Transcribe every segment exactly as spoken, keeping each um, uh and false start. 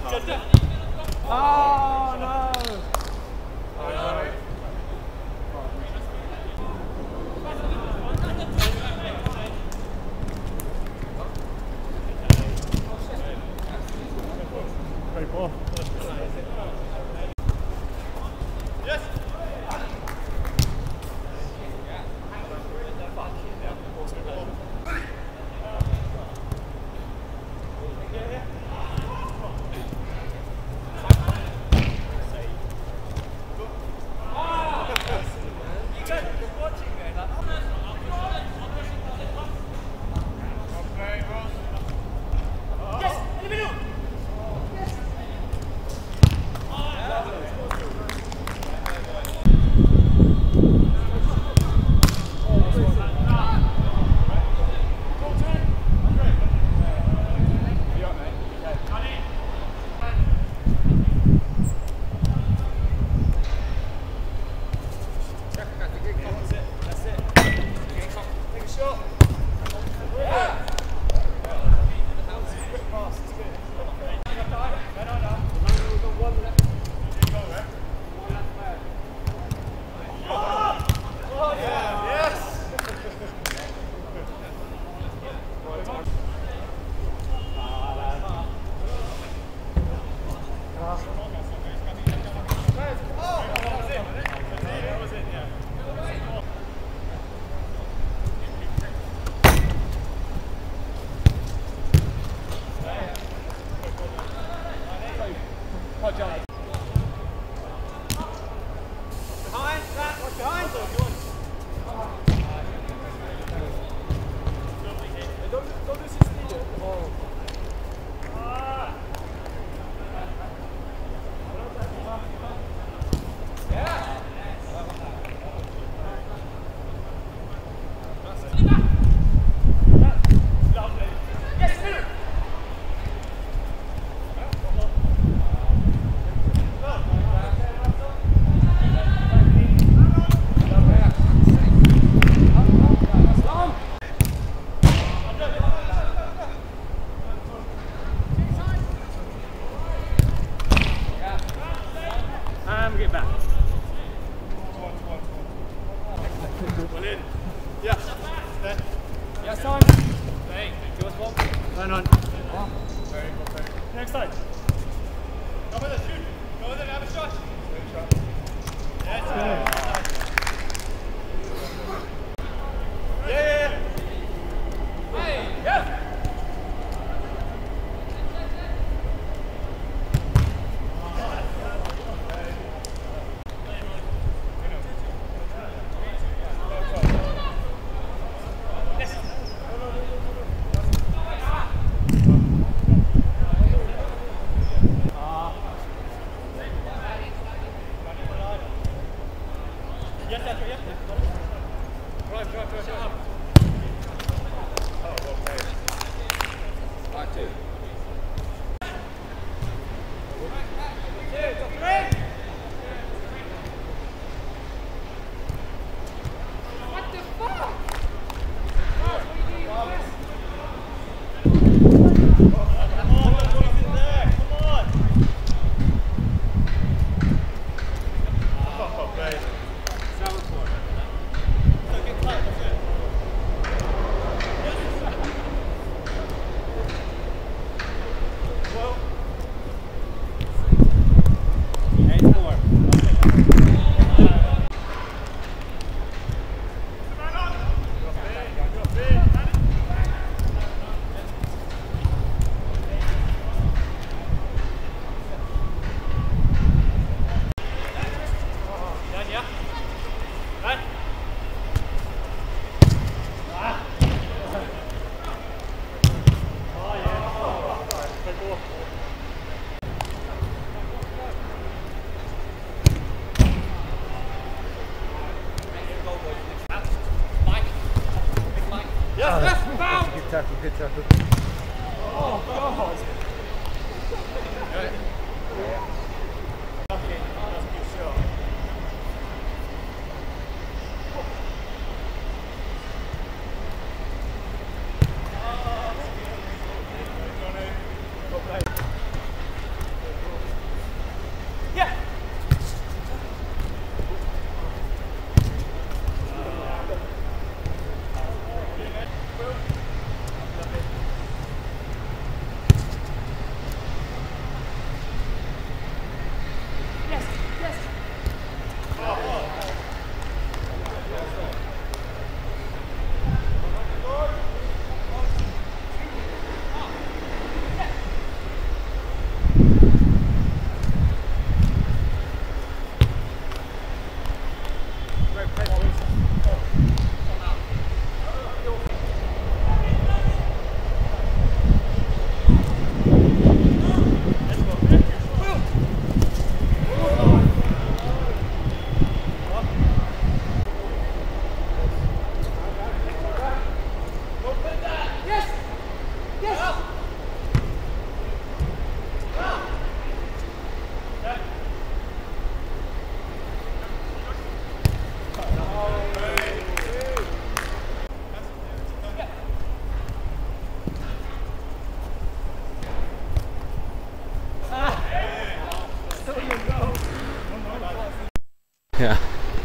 Oh no! Oh no! Great ball. Yes! Next side. Go with it, shoot. Go with it, have a shot. That's good. Yeah, yeah, yeah. Hey, yeah.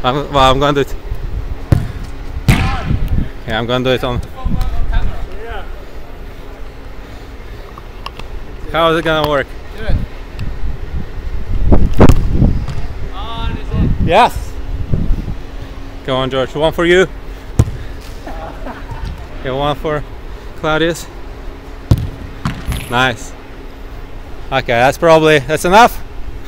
I'm, well, I'm gonna do it. Yeah, I'm gonna do it on. How is it gonna work? Do it. On, is it? Yes! Go on, George. One for you. Okay, one for Klaudijus. Nice. Okay, that's probably, that's enough.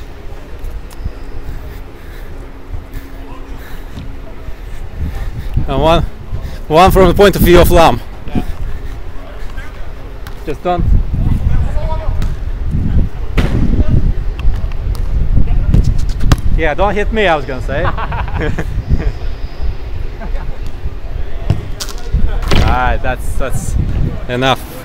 And one, one from the point of view of Lam. Yeah. Just don't. Yeah, don't hit me, I was gonna say. Alright, that's that's enough.